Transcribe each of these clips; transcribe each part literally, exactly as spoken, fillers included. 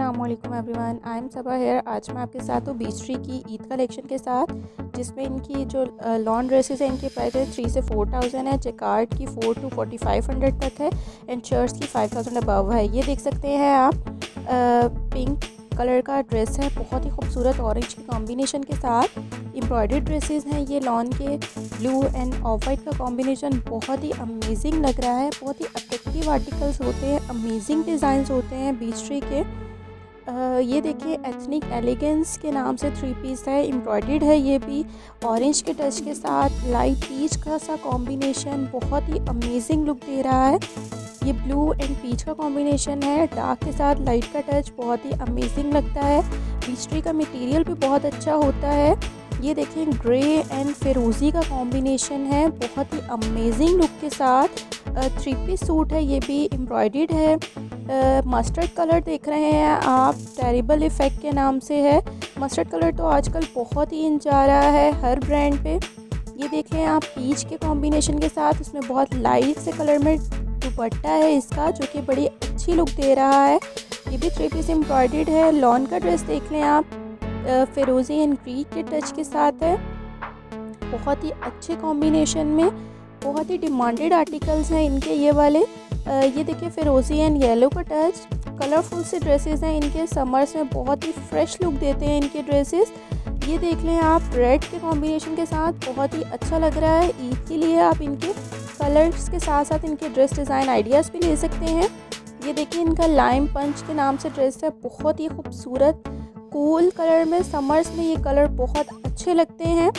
अस्सलामुअलैकुम everyone, I am Saba here. आज मैं आपके साथ हूँ बीचट्री की ईद कलेक्शन के साथ, जिसमें इनकी जो लॉन ड्रेसेस है इनकी प्राइस है थ्री से फोर थाउजेंड है, जैकार्ड की four to forty five hundred तक है एंड शर्ट्स की फाइव थाउजेंड अबव है। ये देख सकते हैं आप, पिंक कलर का ड्रेस है, बहुत ही खूबसूरत ऑरेंज के कॉम्बिनेशन के साथ एम्ब्रॉयडर्ड ड्रेसेस हैं। ये लॉन के ब्लू एंड ऑफ वाइट का कॉम्बिनेशन बहुत ही अमेजिंग लग रहा है। बहुत ही अट्रैक्टिव आर्टिकल्स होते हैं, अमेजिंग डिज़ाइंस होते हैं बीचट्री के। Uh, ये देखिए, एथनिक एलिगेंस के नाम से थ्री पीस है, एम्ब्रॉयडर्ड है। ये भी ऑरेंज के टच के साथ लाइट पीच का सा कॉम्बिनेशन बहुत ही अमेजिंग लुक दे रहा है। ये ब्लू एंड पीच का कॉम्बिनेशन है, डार्क के साथ लाइट का टच बहुत ही अमेजिंग लगता है। बीचट्री का मटेरियल भी बहुत अच्छा होता है। ये देखिए, ग्रे एंड फिरोज़ी का कॉम्बिनेशन है, बहुत ही अमेजिंग लुक के साथ थ्री पीस सूट है। ये भी एम्ब्रॉयडर्ड है। मस्टर्ड कलर देख रहे हैं आप, टेरिबल इफ़ेक्ट के नाम से है। मस्टर्ड कलर तो आजकल बहुत ही इन जा रहा है हर ब्रांड पे। ये देख रहे हैं आप, पीच के कॉम्बिनेशन के साथ इसमें बहुत लाइट से कलर में दुपट्टा है इसका, जो कि बड़ी अच्छी लुक दे रहा है। ये भी थ्री पीस एम्ब्रॉयडर्ड है। लॉन का ड्रेस देख लें आप, फिरोज़ी एंड ग्रीक के टच के साथ है, बहुत ही अच्छे कॉम्बिनेशन में, बहुत ही डिमांडेड आर्टिकल्स हैं इनके ये वाले। ये देखिए, फिरोज़ी एंड येलो का टच, कलरफुल से ड्रेसेस हैं इनके। समर्स में बहुत ही फ्रेश लुक देते हैं इनके ड्रेसेस। ये देख लें आप, रेड के कॉम्बिनेशन के साथ बहुत ही अच्छा लग रहा है। ईद के लिए आप इनके कलर्स के साथ साथ इनके ड्रेस डिज़ाइन आइडियाज़ भी ले सकते हैं। ये देखिए, इनका लाइम पंच के नाम से ड्रेस है, बहुत ही खूबसूरत कूल कलर में। समर्स में ये कलर बहुत अच्छे लगते हैं।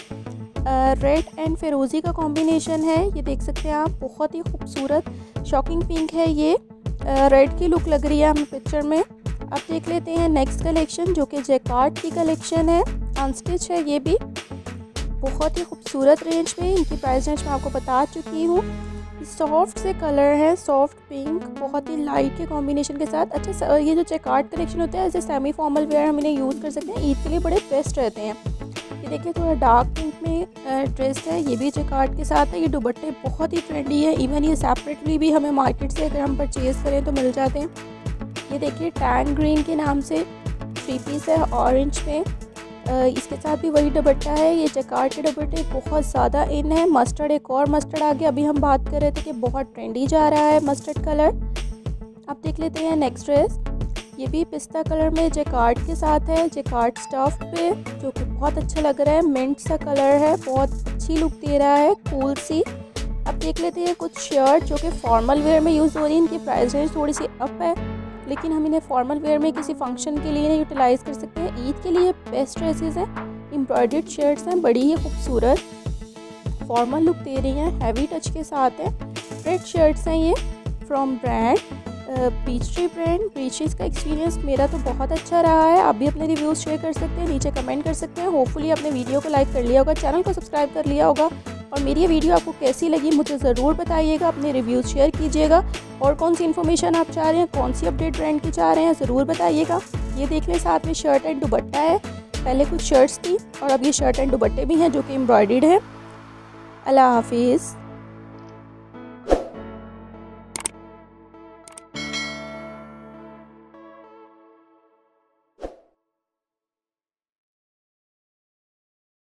रेड एंड फिरोज़ी का कॉम्बिनेशन है, ये देख सकते हैं आप, बहुत ही खूबसूरत शॉकिंग पिंक है। ये रेड की लुक लग रही है हमें पिक्चर में। अब देख लेते हैं नेक्स्ट कलेक्शन, जो कि जैकार्ड की कलेक्शन है, अनस्टिच है। ये भी बहुत ही खूबसूरत रेंज में, इनकी प्राइस रेंज मैं आपको बता चुकी हूँ। सॉफ्ट से कलर है, सॉफ्ट पिंक, बहुत ही लाइट के कॉम्बिनेशन के साथ। अच्छा, ये जो जैकार्ड कलेक्शन होता है as a semi formal wear हम इन्हें यूज़ कर सकते हैं, ईद के लिए बड़े बेस्ट रहते हैं। ये देखिए, थोड़ा डार्क पिंक में ड्रेस है, ये भी जैकार्ड के साथ है। ये दुपट्टे बहुत ही ट्रेंडी है, इवन ये सेपरेटली भी हमें मार्केट से अगर हम परचेज़ करें तो मिल जाते हैं। ये देखिए, टैन ग्रीन के नाम से थ्री पीस है, ऑरेंज में, इसके साथ भी वही दुपट्टा है। ये जैकार्ड के दुपट्टे बहुत ज़्यादा इन है। मस्टर्ड, एक और मस्टर्ड आ गया, अभी हम बात कर रहे थे कि बहुत ट्रेंडी जा रहा है मस्टर्ड कलर। अब देख लेते हैं नेक्स्ट ड्रेस। ये भी पिस्ता कलर में जैकार्ड के साथ है, जैकार्ड स्टफ पे, जो कि बहुत अच्छा लग रहा है। मिंट सा कलर है, बहुत अच्छी लुक दे रहा है, कूल सी। अब देख लेते हैं कुछ शर्ट जो कि फॉर्मल वेयर में यूज़ हो रही है। इनकी प्राइस रेंज थोड़ी सी अप है, लेकिन हम इन्हें फॉर्मल वेयर में किसी फंक्शन के लिए इन्हें यूटिलाइज़ कर सकते हैं। ईद के लिए बेस्ट ड्रेसेस हैं, एम्ब्रॉयडर्ड शर्ट्स हैं, बड़ी ही खूबसूरत फॉर्मल लुक दे रही हैं, हैवी टच के साथ है। रेड शर्ट्स हैं ये, from brand Beechtree brand. Beechtree का एक्सपीरियंस मेरा तो बहुत अच्छा रहा है। आप भी अपने रिव्यूज़ शेयर कर सकते हैं, नीचे कमेंट कर सकते हैं। होपफुली आपने वीडियो को लाइक कर लिया होगा, चैनल को सब्सक्राइब कर लिया होगा, और मेरी ये वीडियो आपको कैसी लगी मुझे ज़रूर बताइएगा। अपने रिव्यूज़ शेयर कीजिएगा, और कौन सी इन्फॉर्मेशन आप चाह रहे हैं, कौन सी अपडेट ब्रांड की चाह रहे हैं, ज़रूर बताइएगा। ये देख लें, साथ में शर्ट एंड दुपट्टा है। पहले कुछ शर्ट्स थी और अब ये शर्ट एंड दुपट्टे भी हैं जो कि एम्ब्रॉयडर्ड है। अल्लाह हाफिज़।